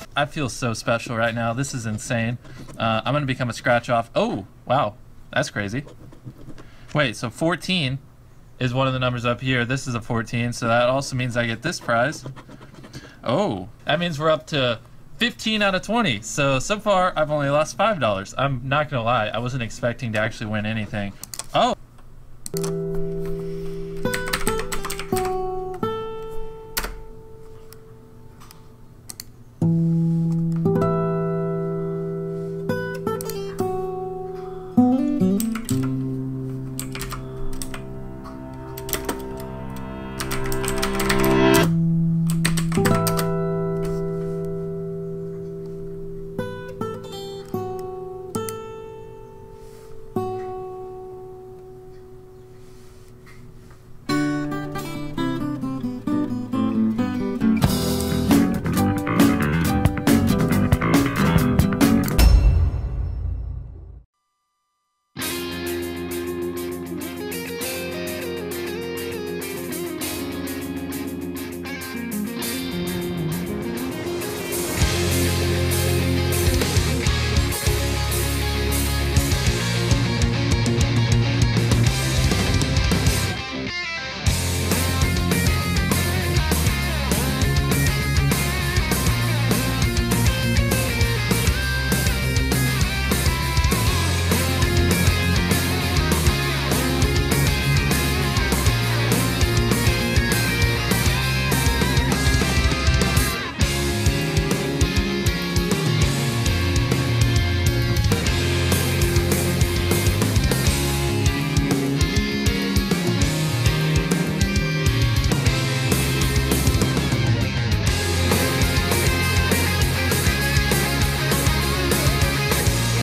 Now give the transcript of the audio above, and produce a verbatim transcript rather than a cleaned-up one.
I feel so special right now. This is insane. Uh, I'm gonna become a scratch off. Oh, wow, that's crazy. Wait, so fourteen is one of the numbers up here. This is a fourteen, so that also means I get this prize. Oh, that means we're up to fifteen out of twenty. So, so far, I've only lost five dollars. I'm not gonna lie, I wasn't expecting to actually win anything.